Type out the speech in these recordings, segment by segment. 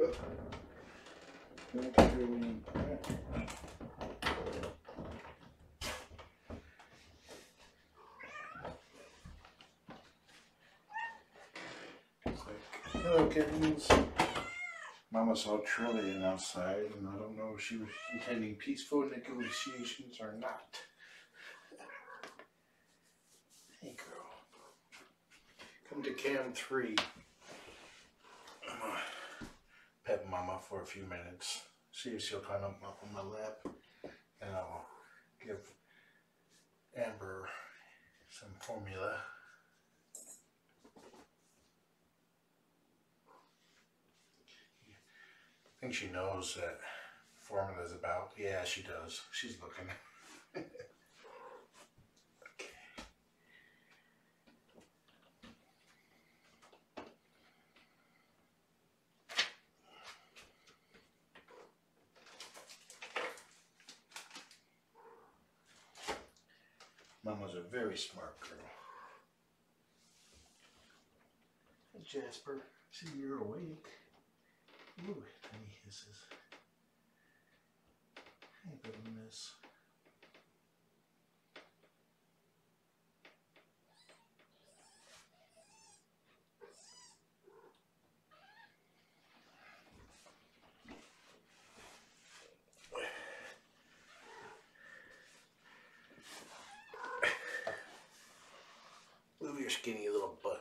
Hello, kittens. Mama saw Trillian outside, and I don't know if she was intending peaceful negotiations or not. Hey, girl. Come to Cam 3. I'm gonna pet Mama for a few minutes. See if she'll climb up on my lap. And I'll give Amber some formula. I think she knows that formula is about. Yeah, she does. She's looking. Okay. Mama's a very smart girl. Hey, Jasper. See, you're awake. Ooh, tiny hisses. Hey, little miss. Move your skinny little butt.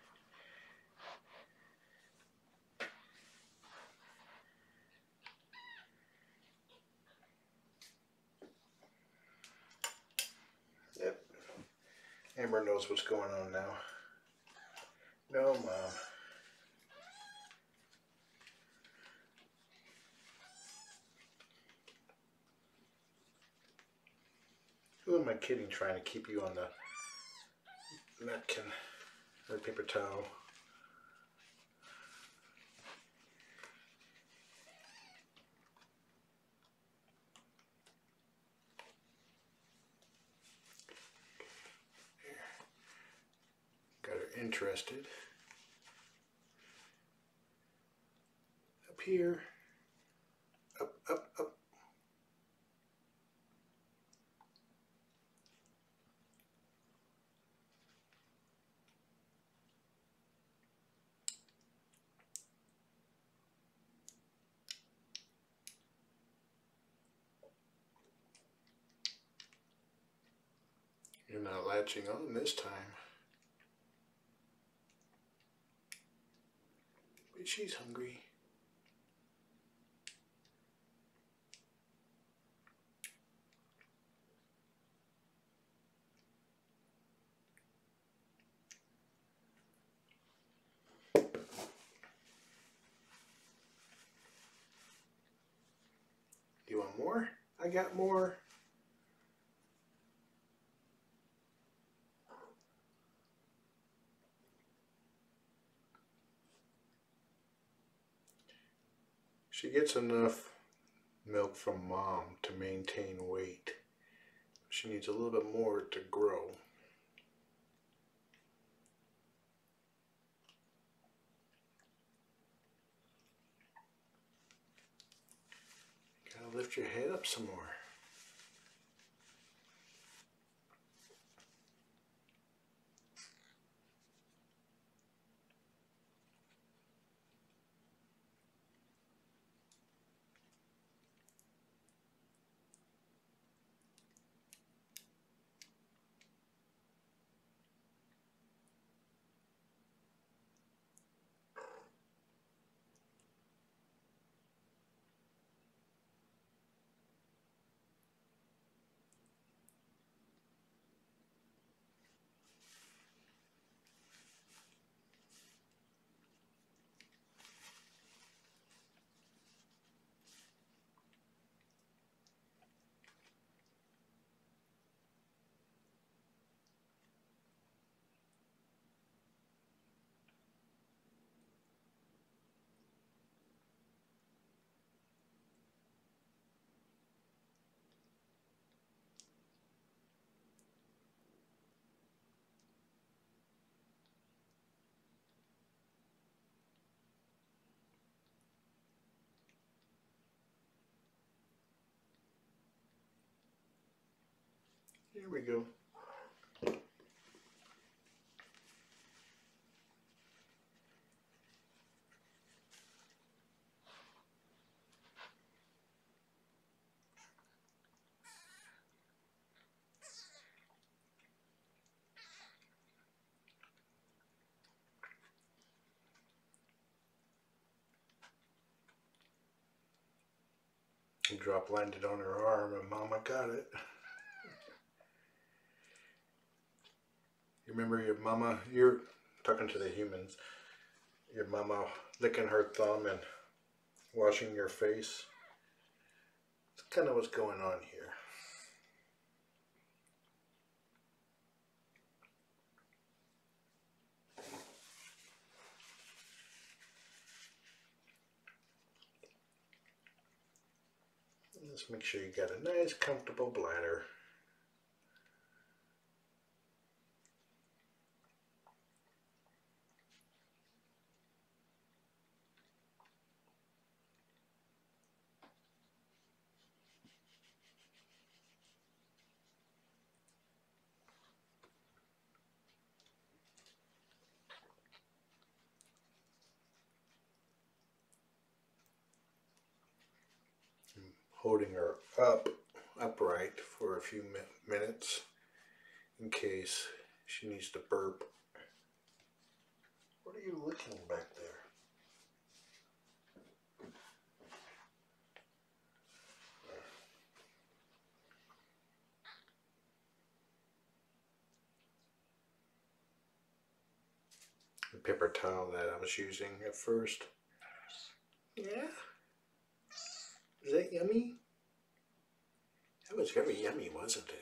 Yep. Amber knows what's going on now. No, Mom. Who am I kidding trying to keep you on the napkin or paper towel? Got her interested. Up here. Up, up, up. You're not latching on this time. But she's hungry. You want more? I got more. She gets enough milk from Mom to maintain weight. She needs a little bit more to grow. Gotta lift your head up some more. Here we go. The drop landed on her arm and Mama got it. You remember your mama, you're talking to the humans, your mama licking her thumb and washing your face? That's kind of what's going on here. Let's make sure you got a nice comfortable bladder. Holding her upright for a few minutes in case she needs to burp. What are you looking back there? The paper towel that I was using at first. Yeah? Is that yummy? That was very yummy, wasn't it?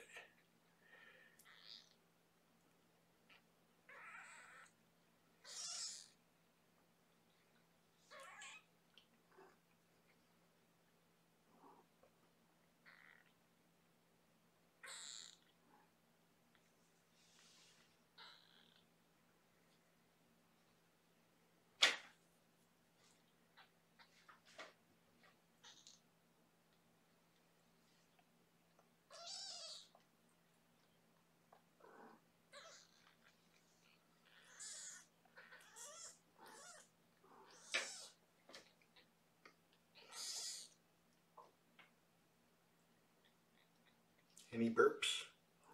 Any burps?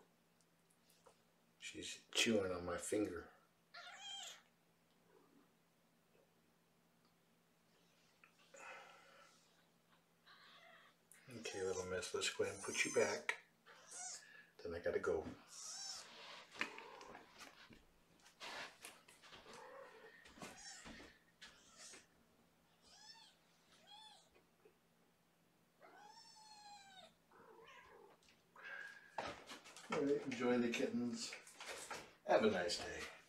She's chewing on my finger. Okay, little miss, let's go ahead and put you back. Then I gotta go. All right, enjoy the kittens. Have a nice day.